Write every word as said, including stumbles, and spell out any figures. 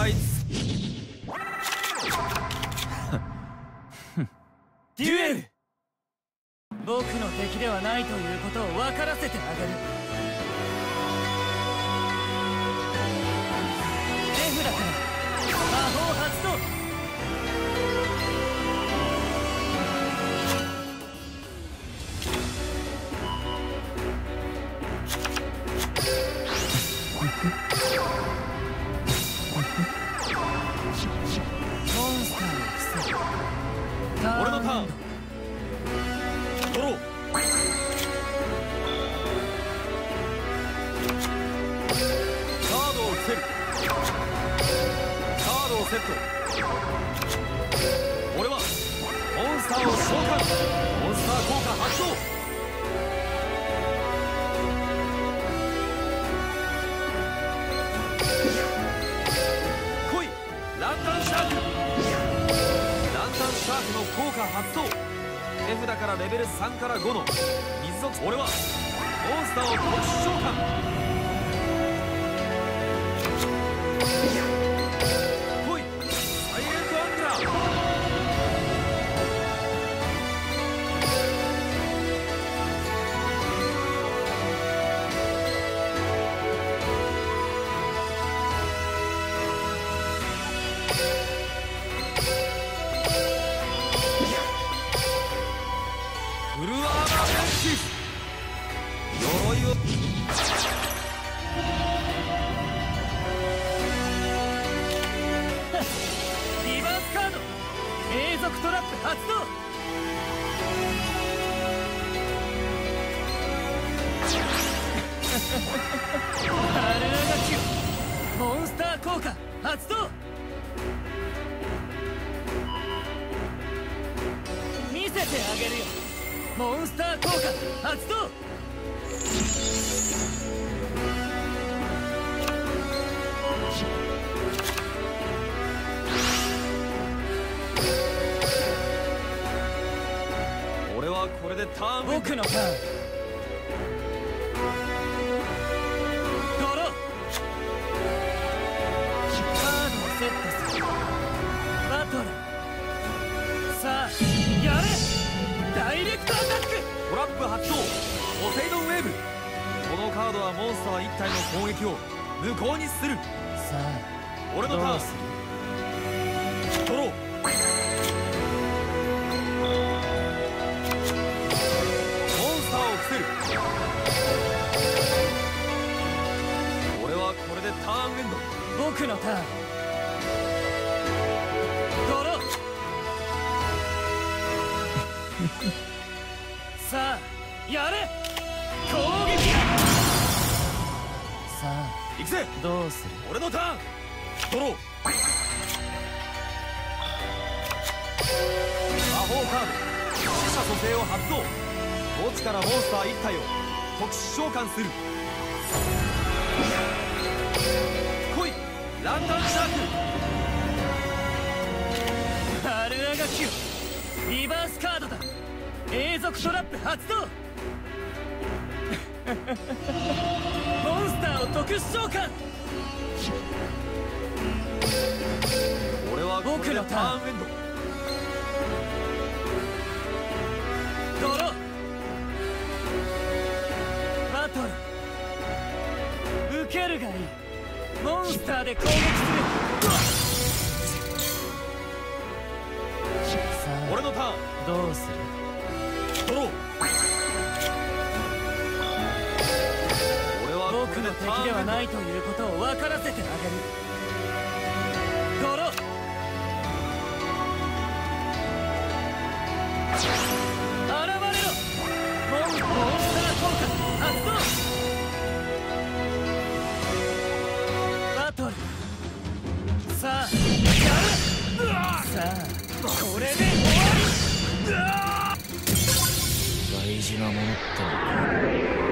いデュエル。僕の敵ではないということを分からせてあげる。手札から魔法発動。モンスターを伏せる。 俺のターン。ドロー。カードを伏せる。カードをセット。俺はモンスターを召喚。モンスター効果発動。来いランタンシャーク。ランタンシャークの効果発動。手札からレベルさんからごの水属。俺はモンスターを特殊召喚。来いサイレントアングラー。フルアーマーペンシス。鎧をリバースカード永続トラップ発動。アルアガキュモンスター効果発動。見せてあげるよ。モンスター効果発動。 俺はこれでターン。 僕のターン。ドロー。カードをセットする。バトル。さあやれ。ダイレクトアタック。 トラップ発動。ポセイドンウェーブ。このカードはモンスターいったいの攻撃を無効にする。 さあ俺のターン。ドロー。モンスターを伏せる。俺はこれでターンエンド。 僕のターン。ドロー。さあやれ攻撃だ。さあ行くぜ。 どうする。 俺のターン。ドロー。魔法カード死者蘇生を発動。墓地からモンスターいったいを特殊召喚する。来いランタンシャーク。 アルアガキュリバースカードだ。永続トラップ発動。モンスターを特殊召喚。 俺はこれでターンエンド。 ドロー。バトル。受けるがいい。モンスターで攻撃する。さあ俺のターン。 どうする。 ドロー。俺は僕の敵ではないということを分からせてあげる。ドロー。現れろ。モン、モンスター効果発動。バトル。さあやる。さあこれで終わり。大事なものって